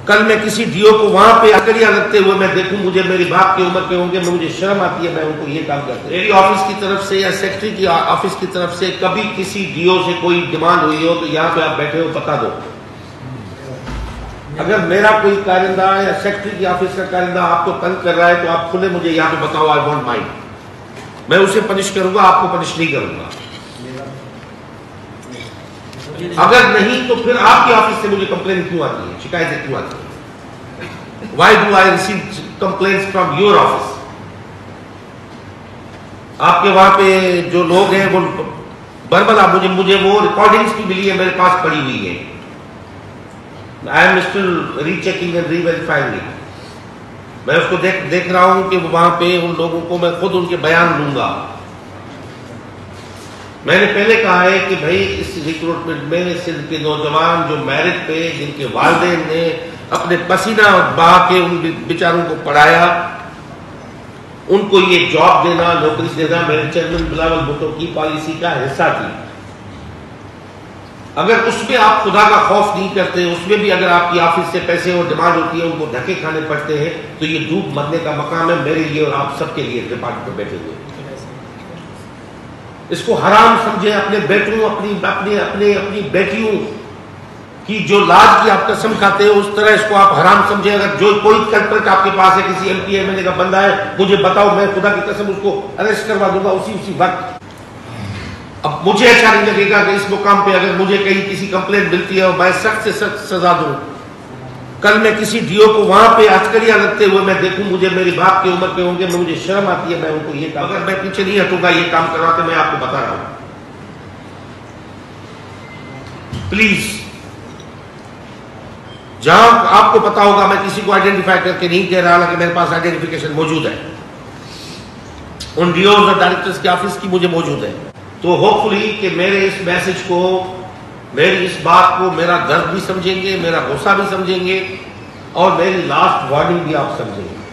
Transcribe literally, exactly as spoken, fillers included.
कल मैं किसी डीओ को वहां पे अकड़ियां रखते हुए मैं देखूं, मुझे मेरी बाप की उम्र के होंगे, मुझे शर्म आती है, मैं उनको ये काम करता हूं। मेरी ऑफिस की तरफ से या सेक्रेटरी की ऑफिस की तरफ से कभी किसी डीओ से कोई डिमांड हुई हो तो यहाँ पे आप बैठे हो बता दो। अगर मेरा कोई कारिंदा या सेक्रेटरी की ऑफिस का कारिंदा आपको तंग कर रहा है तो आप खुले मुझे यहाँ पे बताओ, आई वॉन्ट माइंड, मैं उसे पनिश करूंगा, आपको पनिश नहीं करूंगा। अगर नहीं तो फिर आपकी ऑफिस से मुझे कंप्लेन क्यों आती है, शिकायतें क्यों आती है? Why do I receive complaints from your office? आपके वहां पे जो लोग हैं वो बरबला, मुझे मुझे वो रिकॉर्डिंग्स भी मिली है, मेरे पास पड़ी हुई है। I am still rechecking and reverifying. मैं उसको देख देख रहा हूं कि वहां पे उन लोगों को मैं खुद उनके बयान लूंगा। मैंने पहले कहा है कि भाई इस रिक्रूटमेंट में सिंध के नौजवान जो मैरिट पे, जिनके वालिदैन ने अपने पसीना बहा के उन बेचारों को पढ़ाया, उनको ये जॉब देना, नौकरी देना मेरे चेयरमैन बिलावल भुट्टो की पॉलिसी का हिस्सा थी। अगर उसमें आप खुदा का खौफ नहीं करते, उसमें भी अगर आपकी ऑफिस से पैसे और डिमांड होती है, उनको धक्के खाने पड़ते हैं, तो ये डूब मरने का मकाम है मेरे लिए और आप सबके लिए डिपार्टमेंट में बैठे हुए। इसको हराम समझे, अपने बेटों अपनी अपने अपने अपनी बेटियों की जो लाज की आप कसम खाते हो, उस तरह इसको आप हराम समझे। अगर जो कोई कल्प्रिट आपके पास है, किसी एमपी एमएलए का बंदा है, मुझे बताओ, मैं खुदा की कसम उसको अरेस्ट करवा दूंगा उसी उसी वक्त। अब मुझे अच्छा नहीं लगेगा कि इस मुकाम पे अगर मुझे कहीं किसी कंप्लेंट मिलती है और मैं सख्त से सख्त सजा दूं। कल मैं किसी डीओ को वहां पे अटकड़ियां रखते हुए मैं देखूं, मुझे मेरी बाप की उम्र के होंगे, मुझे शर्म आती है, मैं उनको ये काम, अगर मैं पीछे नहीं हटूंगा ये काम करवाते, मैं आपको बता रहा हूं। प्लीज, जहां आपको पता होगा, मैं किसी को आइडेंटिफाई करके नहीं कह रहा, हालांकि मेरे पास आइडेंटिफिकेशन मौजूद है, उन डीओ और डायरेक्टर्स की ऑफिस की मुझे मौजूद है। तो होपफुली कि मेरे इस मैसेज को, मेरी इस बात को, मेरा दर्द भी समझेंगे, मेरा गुस्सा भी समझेंगे और मेरी लास्ट वार्निंग भी आप समझेंगे।